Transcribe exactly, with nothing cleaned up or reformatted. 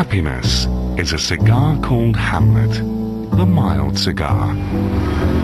Happiness is a cigar called Hamlet, the mild cigar.